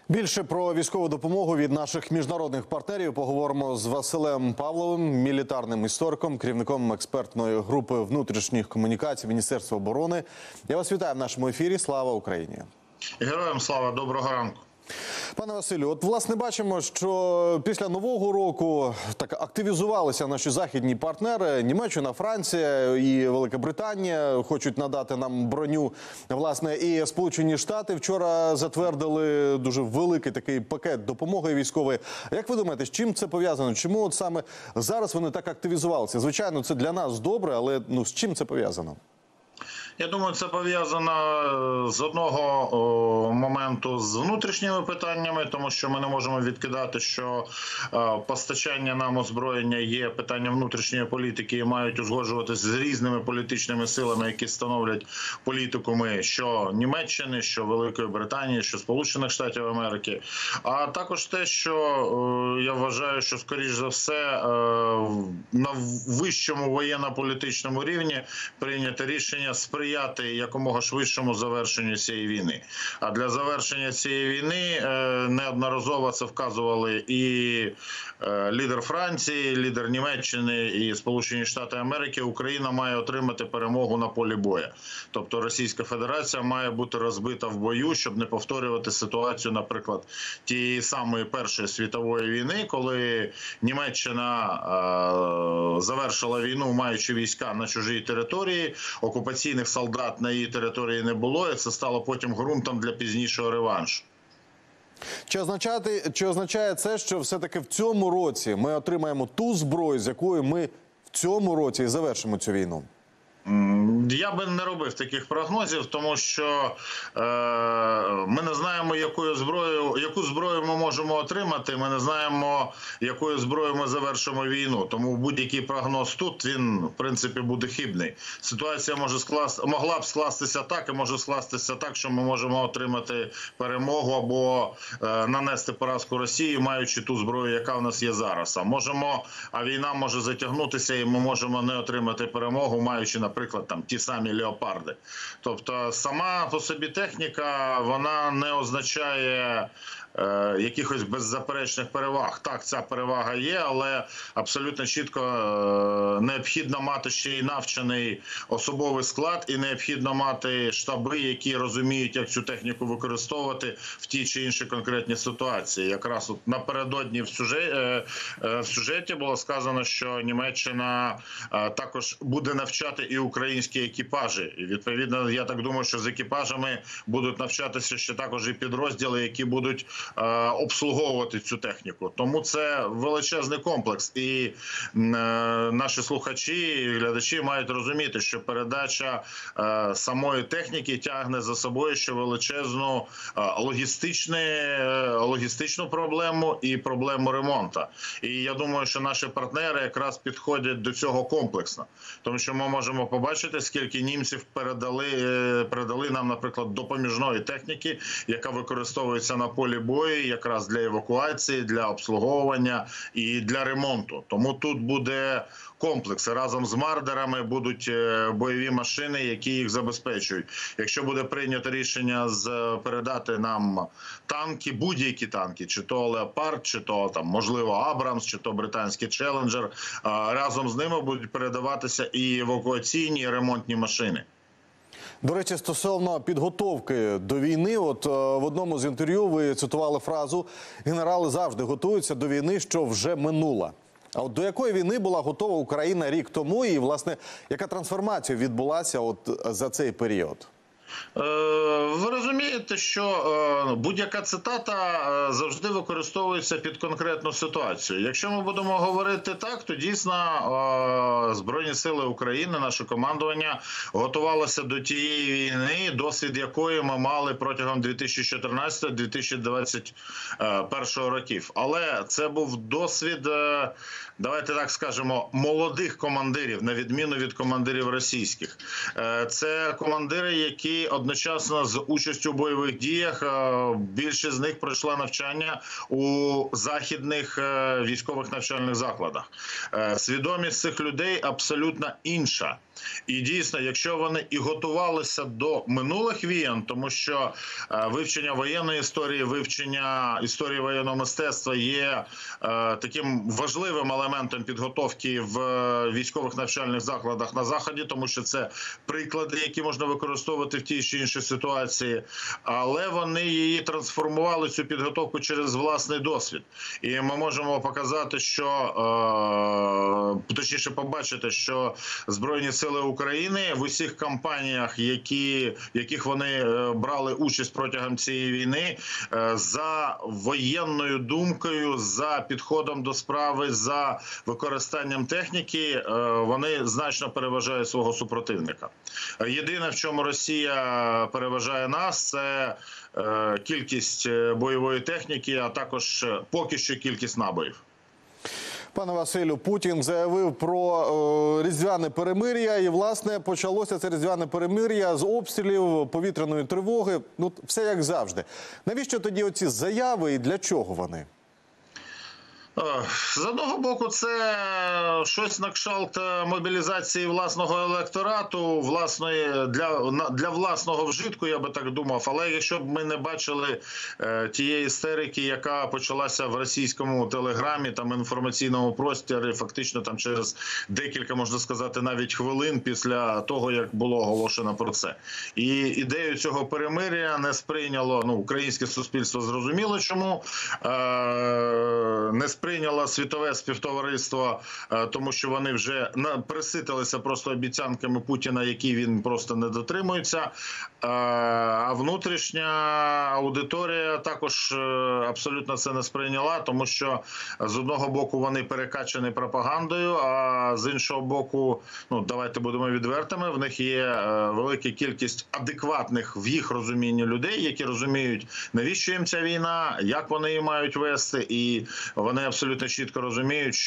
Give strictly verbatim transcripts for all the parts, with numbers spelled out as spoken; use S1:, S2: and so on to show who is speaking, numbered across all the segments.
S1: Більше про військову допомогу від наших міжнародних партнерів поговоримо з Василем Павловим, мілітарним істориком, керівником експертної групи внутрішніх комунікацій Міністерства оборони. Я вас вітаю в нашому ефірі. Слава Україні!
S2: Героям слава, доброго ранку.
S1: Пане Василю, от власне бачимо, що після Нового року так активізувалися наші західні партнери. Німеччина, Франція і Велика Британія хочуть надати нам броню. Власне, і Сполучені Штати вчора затвердили дуже великий такий пакет допомоги військової. Як ви думаєте, з чим це пов'язано? Чому от саме зараз вони так активізувалися? Звичайно, це для нас добре, але ну з чим це пов'язано?
S2: Я думаю, це пов'язано з одного о, моменту з внутрішніми питаннями, тому що ми не можемо відкидати, що о, постачання нам озброєння є питанням внутрішньої політики і мають узгоджуватися з різними політичними силами, які становлять політикуми що Німеччини, що Великої Британії, що Сполучених Штатів Америки. А також те, що о, я вважаю, що скоріш за все о, на вищому воєнно-політичному рівні прийнято рішення сприяти якомога швидшому завершенню цієї війни. А для завершення цієї війни неодноразово це вказували і лідер Франції, лідер Німеччини і Сполучені Штати Америки. Україна має отримати перемогу на полі бою. Тобто Російська Федерація має бути розбита в бою, щоб не повторювати ситуацію, наприклад, тієї самої Першої світової війни, коли Німеччина завершила війну, маючи війська на чужій території, окупаційних солдат на її території не було, і це стало потім ґрунтом для пізнішого реваншу.
S1: Чи означає, чи означає це, що все-таки в цьому році ми отримаємо ту зброю, з якою ми в цьому році і завершимо цю війну?
S2: Я би не робив таких прогнозів, тому що е, ми не знаємо, якою зброєю, яку зброю ми можемо отримати, ми не знаємо, якою зброєю ми завершимо війну. Тому будь-який прогноз тут, він, в принципі, буде хибний. Ситуація може скласти, могла б скластися так, і може скластися так, що ми можемо отримати перемогу або е, нанести поразку Росії, маючи ту зброю, яка в нас є зараз. А можемо, а війна може затягнутися, і ми можемо не отримати перемогу, маючи, наприклад, там ті самі леопарди. Тобто сама по собі техніка, вона не означає е, якихось беззаперечних переваг. Так, ця перевага є, але абсолютно чітко е, необхідно мати ще й навчений особовий склад, і необхідно мати штаби, які розуміють, як цю техніку використовувати в тій чи іншій конкретній ситуації. Якраз от напередодні в сюжеті, е, е, в сюжеті було сказано, що Німеччина е, також буде навчати і українські екіпажі. І відповідно, я так думаю, що з екіпажами будуть навчатися ще також і підрозділи, які будуть е, обслуговувати цю техніку. Тому це величезний комплекс. І е, наші слухачі і глядачі мають розуміти, що передача е, самої техніки тягне за собою ще величезну е, логістичну, е, логістичну проблему і проблему ремонту. І я думаю, що наші партнери якраз підходять до цього комплексно. Тому що ми можемо побачити, скільки німців передали, передали нам, наприклад, допоміжної техніки, яка використовується на полі бою якраз для евакуації, для обслуговування і для ремонту. Тому тут буде комплекс. Разом з мардерами будуть бойові машини, які їх забезпечують. Якщо буде прийнято рішення з передати нам танки, будь-які танки, чи то Леопард, чи то там, можливо, Абрамс, чи то британський Челенджер, разом з ними будуть передаватися і евакуаційні, і ремонтні машини.
S1: До речі, стосовно підготовки до війни, от в одному з інтерв'ю ви цитували фразу «Генерали завжди готуються до війни, що вже минула». А от до якої війни була готова Україна рік тому і, власне, яка трансформація відбулася от за цей період?
S2: Ви розумієте, що будь-яка цитата завжди використовується під конкретну ситуацію. Якщо ми будемо говорити так, то дійсно Збройні сили України, наше командування готувалося до тієї війни, досвід якої ми мали протягом дві тисячі чотирнадцятого - дві тисячі двадцять першого років. Але це був досвід, давайте так скажемо, молодих командирів, на відміну від командирів російських. Це командири, які одночасно з участю у бойових діях, більшість з них пройшла навчання у західних військових навчальних закладах. Свідомість цих людей абсолютно інша. І дійсно, якщо вони і готувалися до минулих війн, тому що е, вивчення воєнної історії, вивчення історії воєнного мистецтва є е, таким важливим елементом підготовки в військових навчальних закладах на Заході, тому що це приклади, які можна використовувати в тій чи іншій ситуації, але вони її трансформували, цю підготовку, через власний досвід. І ми можемо показати, що, е, точніше побачити, що Збройні сили України в усіх кампаніях, які, в яких вони е, брали участь протягом цієї війни, е, за воєнною думкою, за підходом до справи, за використанням техніки, е, вони значно переважають свого супротивника. Єдине, в чому Росія переважає нас, це е, кількість бойової техніки, а також е, поки що кількість набоїв.
S1: Пане Василю, Путін заявив про е, різдвяне перемир'я, і, власне, почалося це різдвяне перемир'я з обстрілів, повітряної тривоги. Ну, все як завжди. Навіщо тоді оці заяви і для чого вони?
S2: З одного боку, це щось на кшталт мобілізації власного електорату, власної, для, для власного вжитку, я би так думав. Але якщо б ми не бачили е, тієї істерики, яка почалася в російському телеграмі, там, інформаційному просторі, фактично там через декілька, можна сказати, навіть хвилин після того, як було оголошено про це. І ідею цього перемир'я не сприйняло, ну, українське суспільство зрозуміло чому, е, не сприйняло прийняло світове співтовариство, тому що вони вже приситилися просто обіцянками Путіна, які він просто не дотримується. А внутрішня аудиторія також абсолютно це не сприйняла, тому що з одного боку вони перекачані пропагандою, а з іншого боку, ну, давайте будемо відвертими, в них є велика кількість адекватних в їх розумінні людей, які розуміють, навіщо їм ця війна, як вони її мають вести, і вони абсолютно чітко розуміють,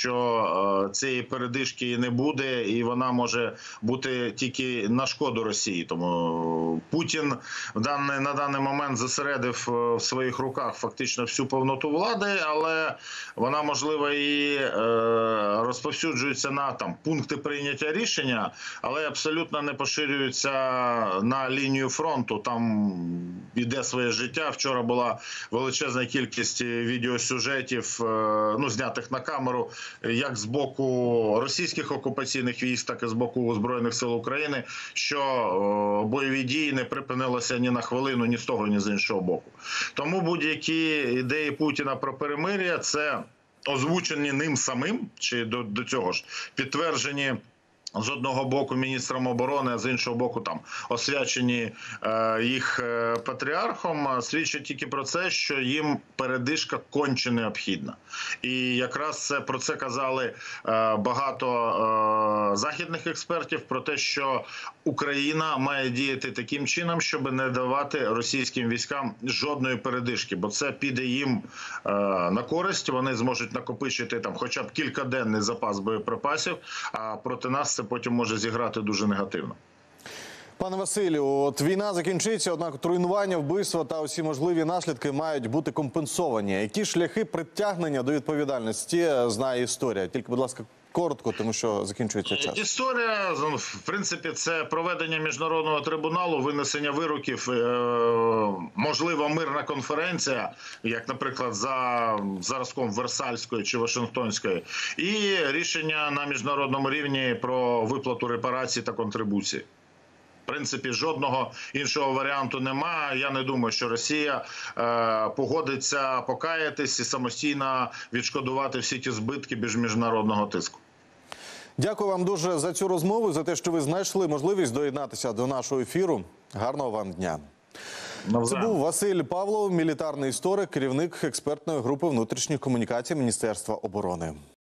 S2: що цієї передишки не буде, і вона може бути тільки на шкоду Росії. Тому Путін в даний, на даний момент зосередив в своїх руках фактично всю повноту влади, але вона, можливо, і е, розповсюджується на там пункти прийняття рішення, але абсолютно не поширюється на лінію фронту. Там іде своє життя. Вчора була величезна кількість відеосюжетів, е, ну, знятих на камеру, як з боку російських окупаційних військ, так і з боку Збройних сил України, що о, бойові дії не припинилися ні на хвилину, ні з того, ні з іншого боку. Тому будь-які ідеї Путіна про перемир'я – це озвучені ним самим, чи до, до цього ж підтверджені з одного боку міністром оборони, а з іншого боку там освячені е, їх е, патріархом, свідчить тільки про це, що їм передишка конче необхідна. І якраз це, про це казали е, багато е, західних експертів, про те, що Україна має діяти таким чином, щоб не давати російським військам жодної передишки, бо це піде їм е, на користь, вони зможуть накопичити там хоча б кількаденний запас боєприпасів, а проти нас це потім може зіграти дуже негативно.
S1: Пане Василю, от війна закінчиться, однак руйнування, вбивства та усі можливі наслідки мають бути компенсовані. Які шляхи притягнення до відповідальності знає історія? Тільки, будь ласка, коротко, тому що закінчується час.
S2: Історія, в принципі, це проведення міжнародного трибуналу, винесення вироків, можливо, мирна конференція, як, наприклад, за зразком Версальської чи Вашингтонської, і рішення на міжнародному рівні про виплату репарацій та контрибуцій. В принципі, жодного іншого варіанту немає. Я не думаю, що Росія е, погодиться покаятись і самостійно відшкодувати всі ті збитки без міжнародного тиску.
S1: Дякую вам дуже за цю розмову, за те, що ви знайшли можливість доєднатися до нашого ефіру. Гарного вам дня.
S2: Навзаєм.
S1: Це був Василь Павлов, мілітарний історик, керівник експертної групи внутрішніх комунікацій Міністерства оборони.